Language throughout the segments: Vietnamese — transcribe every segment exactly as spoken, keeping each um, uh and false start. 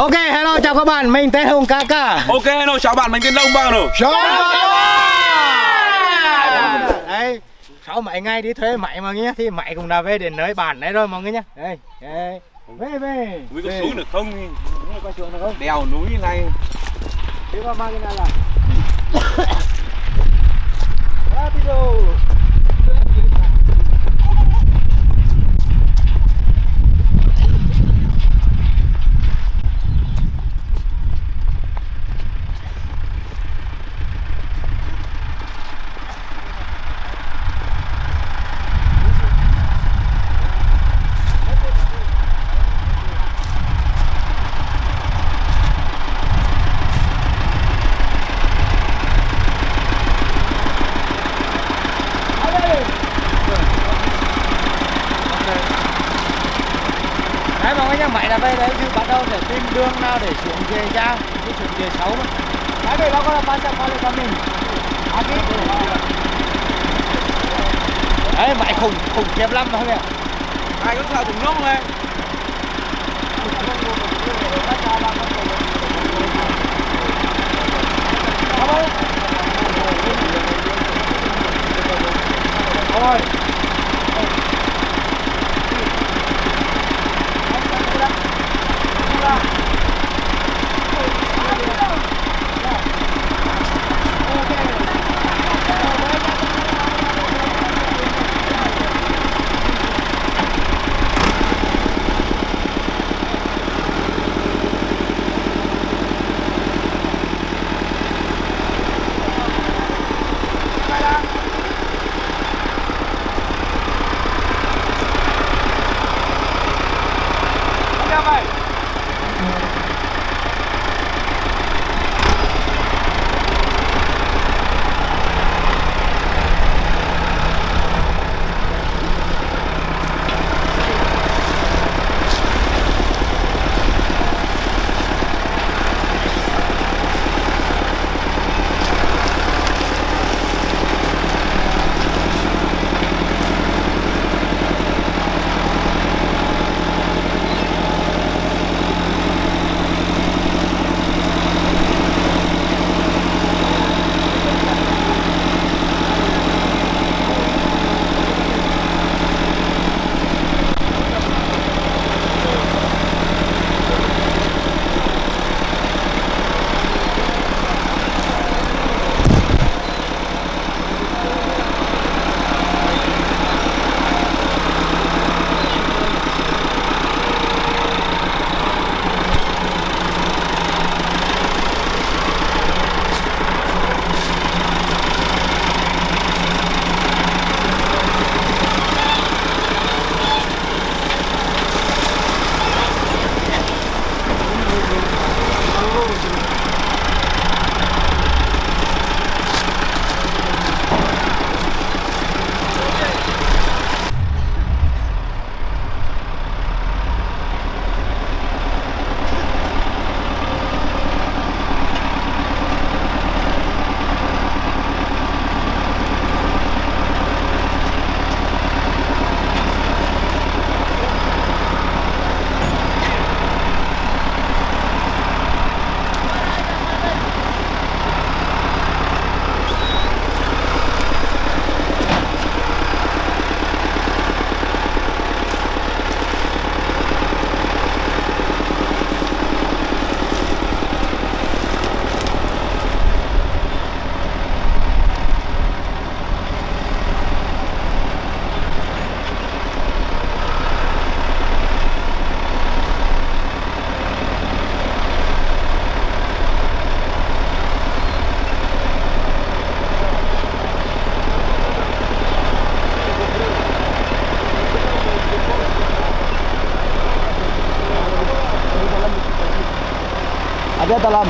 Ok, hello chào các bạn, mình tên Hùng ca ca. Ok, hello chào bạn, mình tên Đông Bao rồi. Chào các bạn. Đấy, sau mấy ngày đi thuê máy mà nghe thì máy cũng đã về đến nơi bản đấy rồi mọi người nhá. Đây, đây. Về về. Mới có xuống được không? Có xuống được không? Đèo núi này. Đi qua mang cái này là. Rapido. Đấy mọi người nhá, máy là về đấy thì bắt đầu sẽ tìm đường nào để xuống về ra, đi xuống về xấu mà. Đấy đây đó có là ba trăm qua lên con mình. À, đấy máy khủng khủng khiếp lắm thôi kìa. Ai có sợ thùng nước không em? Thôi. Ada dalam.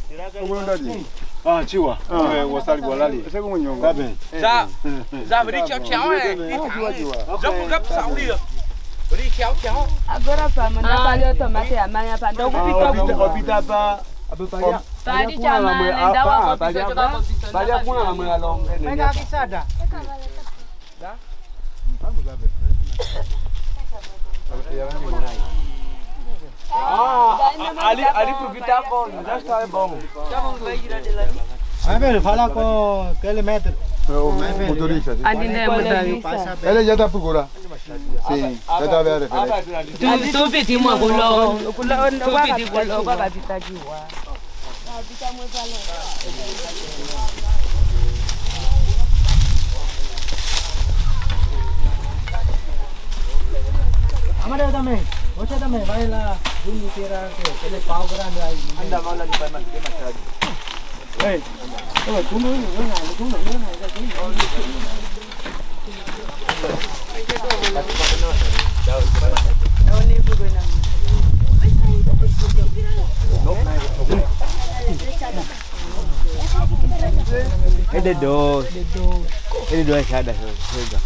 À, chịu à? Ờ,我家里我那里。这个我用过。 Dạ. Dạ phải đi chéo chéo này, đi thẳng này. Dốc gấp sáu đi được. Phải đi chéo chéo. Agora para mandar para o tomate amanhã para dar o Obita pa. Para di chama nenda wa Tanya tanya pun lah mengalong. Mereka kisah dah. Ah, ali ali pergi apa? Dah start bom. Mai velho, fala com aquele metro. O motorista. Andi ne mudari. Ele já está procurando. Sim, já está vendo referência. Tu tu pedi mo kulo. Kulo tu pedi kulo ba ba pita jiwa. Amada também. Você também vai lá, junto tirar aquele pau grande aí. Anda mau lah di Palembang ke Mas. Ei, oh, tu não, não, não, tu não, não, Cái đê đồ, cái đê đồ sao đây rồi?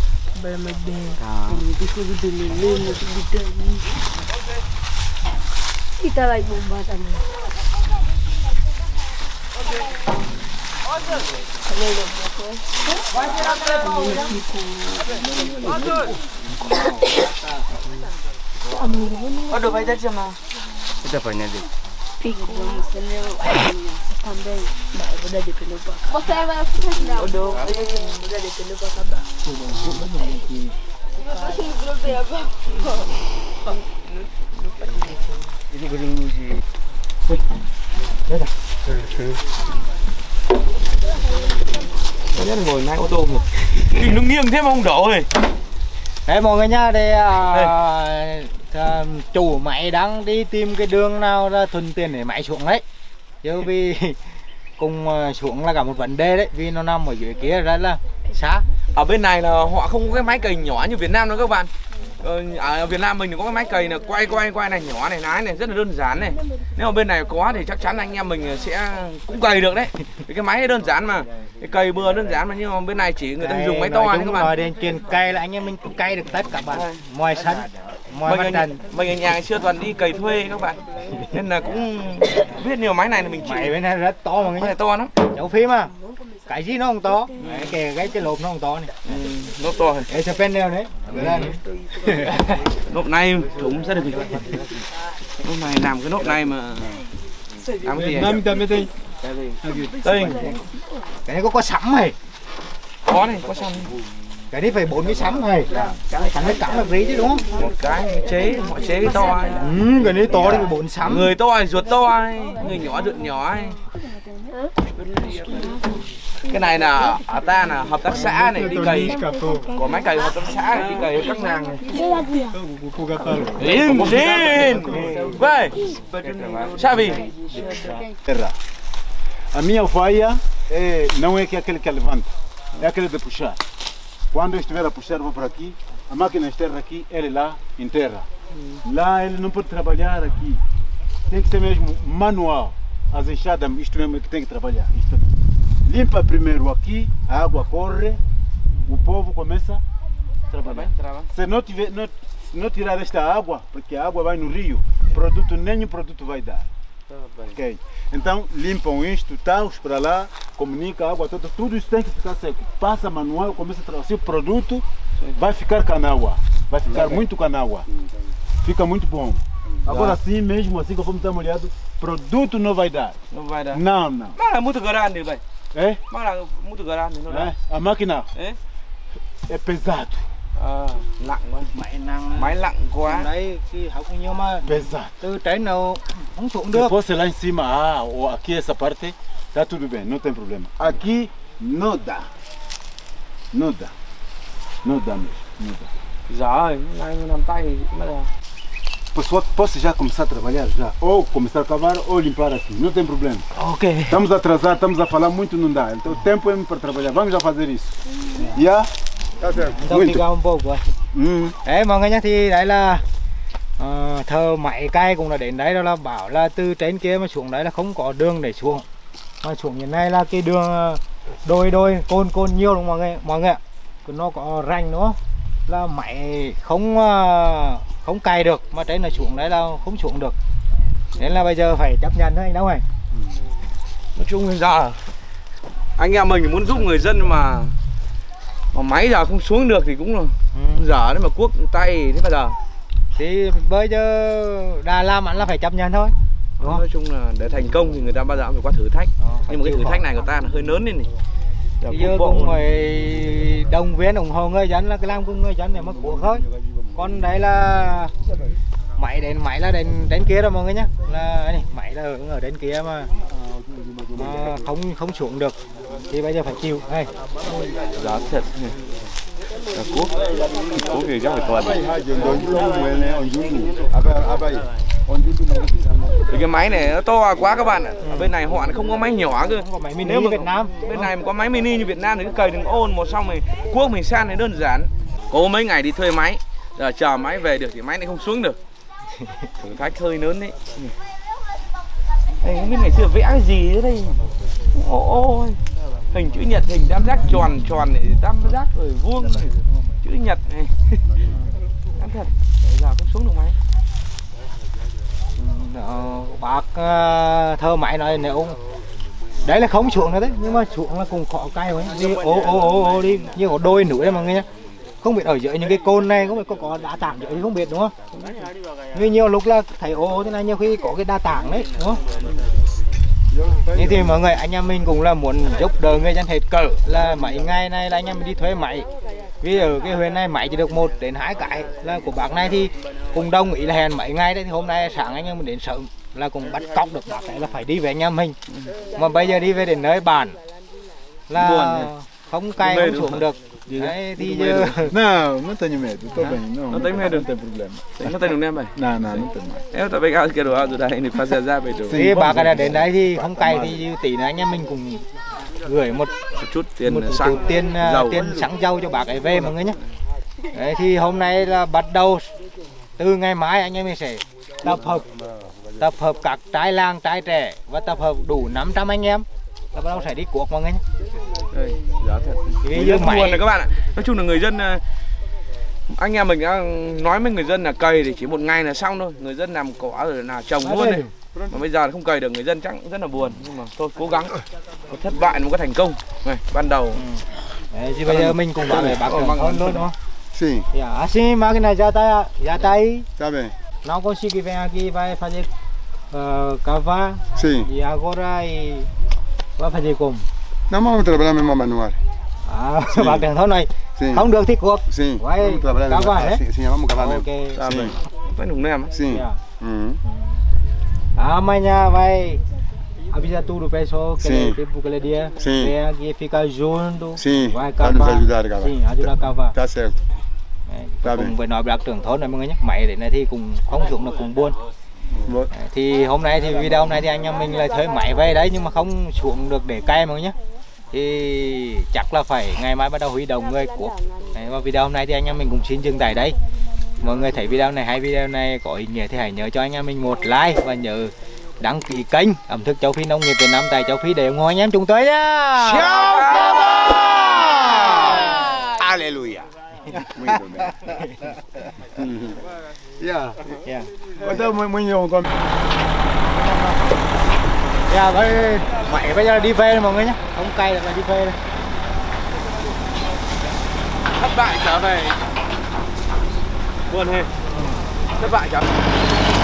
Kita lagi bomba tadi. Aduh, baik aja mah. Kita punya deh. Pico, misalnya também, udah di penumpang. Você vai Udah, udah di penumpang kabar. Ini gulung muji. Đây là. Nhân ngồi lái ô tô một. Kinh nó nghiêng thế mà không đổ rồi. Đấy mọi người nha, đây à, à, chủ máy đang đi tìm cái đường nào ra thuận tiện để máy xuống đấy. Chứ vì cùng xuống là cả một vấn đề đấy, vì nó nằm ở dưới kia rất là xa. Ở bên này là họ không có cái máy cày nhỏ như Việt Nam đâu các bạn. Ở Việt Nam mình có cái máy cày là quay quay quay này, nhỏ này, lái này, rất là đơn giản này. Nếu mà bên này có thì chắc chắn anh em mình sẽ cũng cày được đấy. Vì cái máy đơn giản mà, cái cày bừa đơn giản mà, nhưng mà bên này chỉ người ta dùng máy to này các bạn. Nói đến chuyện cày là anh em mình cũng cày được tất cả bạn, mọi sân, mọi mặt trận. Mình ở nhà ngày xưa toàn đi cày thuê các bạn, nên là cũng biết nhiều máy này là mình chỉ. Máy bên này rất to mà, cái này to lắm. Cháu phim à, cái gì nó không to, đấy, kể cái cái lốp nó không to này. Ừ, lốp to rồi. Cái sập neo đấy. Lốp này cũng rất là bình. Lốp này làm cái lốp này mà làm cái gì? Năm trăm mấy tinh. Tinh. Cái này có có sắm này. Có này, có sẵn. Cái này phải bốn cái sắm này. Cái này cắm được rí chứ đúng không? Một cái chế, mọi chế cái to ấy. Ừ, cái này to thì phải bốn sắm. Người to thì ruột to ấy, người nhỏ ruột nhỏ ấy. Cái này là ở ta là hợp tác xã này đi cày, có máy cày hợp tác xã này đi cày các nàng này. Im, im, vai, Xavi. A minha faia é, não é que é aquele que levanta, é aquele de puxar. Quando eu estiver a puxar, vou para aqui, a máquina externa aqui, ele lá enterra. Lá ele não pode trabalhar aqui, tem que ser mesmo manual. As enxadas, isto mesmo é que tem que trabalhar. Isto aqui. Limpa primeiro aqui, a água corre, o povo começa a trabalhar. Se não, tiver, não, se não tirar esta água, porque a água vai no rio, produto, nenhum produto vai dar. Okay. Então limpam isto, taus para lá, comunica a água toda, tudo isso tem que ficar seco. Passa manual, começa a trabalhar. Se o produto vai ficar canágua, vai ficar muito canágua, fica muito bom. Agora sim, mesmo assim, conforme está molhado, produto não vai dar. Não vai dar. Não, não. Mas é muito grande, velho. É? Mas é muito grande, não dá. É? A máquina É? é pesado. À, nặng quá. Máy nặng. Máy nặng quá. Đấy, khi học nhiều mà Pesado. từ trên nào không xuống được. Se fosse lá em cima, ah, ou aqui essa parte, tá tudo bem, não tem problema. Aqui não dá. Não dá. Não dá mesmo, não dá. Giời, nay làm tay mới là. Pessoal, posso já começar a trabalhar já? Ou começar a cavar ou limpar aqui, não tem problema. Ok. Estamos a atrasar, estamos a falar muito, não dá. Então o tempo é para trabalhar, vamos já fazer isso. Já? Tá certo. Đâu đi cao một bộ rồi. Hum. Đấy mọi người nhé, thì đấy là à, thợ máy cày cũng là đến đấy đó là bảo là từ trên kia mà xuống đấy là không có đường để xuống, mà xuống như này là cái đường đôi đôi côn côn nhiều đúng mọi người mọi người ạ, nó có ranh nữa là máy không không cày được, mà trên là xuống đấy là không xuống được, nên là bây giờ phải chấp nhận thôi anh đâu này. Nói chung là giờ anh em mình muốn giúp người dân mà mà máy giờ không xuống được thì cũng là ừ. giờ đấy mà cuốc tay thế bây giờ thì bây giờ đã làm ăn là phải chấp nhận thôi. Đúng không? Nói chung là để thành công thì người ta bao giờ cũng phải qua thử thách. Đó, nhưng mà cái thử thách này của ta là hơi lớn lên này. Bây giờ cũng phải đồng viên ủng hộ người dân là cái làm cùng người dân để mà cuốc thôi. Còn đấy là máy đến máy là đến đến kia rồi mọi người nhá, là này, máy là ở, ở đến kia mà, mà không không xuống được thì bây giờ phải chịu đây. Giá thật là cuốc cuốc thì chắc phải tuần. Cái máy này nó to quá các bạn ạ. Ở bên này họ không có máy nhỏ cơ. Không có máy mini nếu mà Việt Nam. Bên này mà có máy mini như Việt Nam thì cứ cày đừng ôn một xong rồi cuốc mình san thì đơn giản. Có mấy ngày đi thuê máy, giờ chờ máy về được thì máy lại không xuống được. Thử thách hơi lớn đấy. Đây không biết ngày xưa vẽ cái gì ở đây. Ôi, hình chữ nhật, hình tam giác tròn tròn này, tam giác rồi vuông này, chữ nhật này. Đáng thật, giờ không xuống được máy. Đó, bác uh, thợ máy nói nếu đấy là không xuống nữa đấy, nhưng mà xuống là cùng khó cay rồi đi ô ô ô ô đi như có đôi núi đấy mọi người nhá, không biết ở dưới những cái côn này không biết có có đá tảng dưới không biết đúng không? Vì nhiều lúc là thấy ô ô thế này nhiều khi có cái đá tảng đấy đúng không? Như thì mọi người anh em mình cũng là muốn giúp đỡ người dân hết cỡ, là mấy ngày này là anh em mình đi thuê máy, vì ở cái huyện này máy chỉ được một đến hai cái, là của bác này thì cùng đồng ý là hẹn mấy ngày đấy, thì hôm nay sáng anh em mình đến sớm là cũng bắt cóc được bác này là phải đi về anh em mình, mà bây giờ đi về đến nơi bản là không cày không xuống được. Đấy thì giờ não, não tenho medo, estou bem, não. Não tem medo, não tem problema. Não tem problema. Não, não, não tem mais. Eu também quero ajudar ele fazer a rồi. Thì bác này đến đấy thì không cày thì tỷ nữa anh em mình cùng gửi một một chút tiền một xăng chút tiền dầu. tiền xăng dầu cho bác ấy về mọi người nhé. Đấy thì hôm nay là bắt đầu từ ngày mai anh em mình sẽ tập hợp tập hợp các trai làng trai trẻ và tập hợp đủ năm trăm anh em là bắt đầu sẽ đi cuốc mọi người nhé. Đây, giá thật. Vì như máy buồn này các bạn ạ. Nói chung là người dân, anh em mình đã nói với người dân là cày thì chỉ một ngày là xong thôi. Người dân làm cỏ rồi là trồng luôn này. Mà bây giờ không cày được người dân chắc rất là buồn, nhưng mà thôi cố gắng. Có thất bại mà có thành công. Này, ban đầu. Đấy, thì bây giờ mình cùng bảo vệ bác trưởng thôn luôn đúng không? Sim. Dạ, assim máquina já tá já tá aí. Tá bem. Não consigo vir aqui vai fazer uh, cavar. Sim. E agora e vai fazer como? Não vamos trabalhar mesmo manual. À, bác trưởng thôn này. Sim. Không được thì cuộc. Sim. Vai Vamos trabalhar mesmo. cavar, Sim, sim, vamos cavar mesmo. Ok. Tá bem. Vai no mesmo. Sim. Yeah. Uhum. Amanhã vai avisar tudo o pessoal que Sim. ele, tipo aquele dia Sim. vem aqui ficar junto. Sim. Vai Para cavar. nos ajudar a cavar. Sim, ajudar a cavar. Tá certo. Đấy, Tá cùng bem. với nói bác trưởng thôn này mọi người nhé, máy đến này thì cùng không xuống là cùng buồn. Vâng. Đấy, thì hôm nay thì video hôm nay thì anh em mình lại thuê máy về đấy nhưng mà không xuống được để cày mọi người nhé, thì chắc là phải ngày mai bắt đầu huy động người cuốc. Và video hôm nay thì anh em mình cũng xin dừng tại đây. Mọi người thấy video này hay video này có ý nghĩa thì hãy nhớ cho anh em mình một like và nhớ đăng ký kênh ẩm thực châu Phi nông nghiệp Việt Nam tại châu Phi để ủng hộ anh em chúng tôi nhá. Chào các bạn. Aleluia. Muito bem. Yeah. Yeah. Então, muito nhiều con. Yeah, với máy bây giờ đi về rồi mọi người nhé, không cày được là đi về đây. Thất bại trở về. Buồn hề. Thất bại trở về.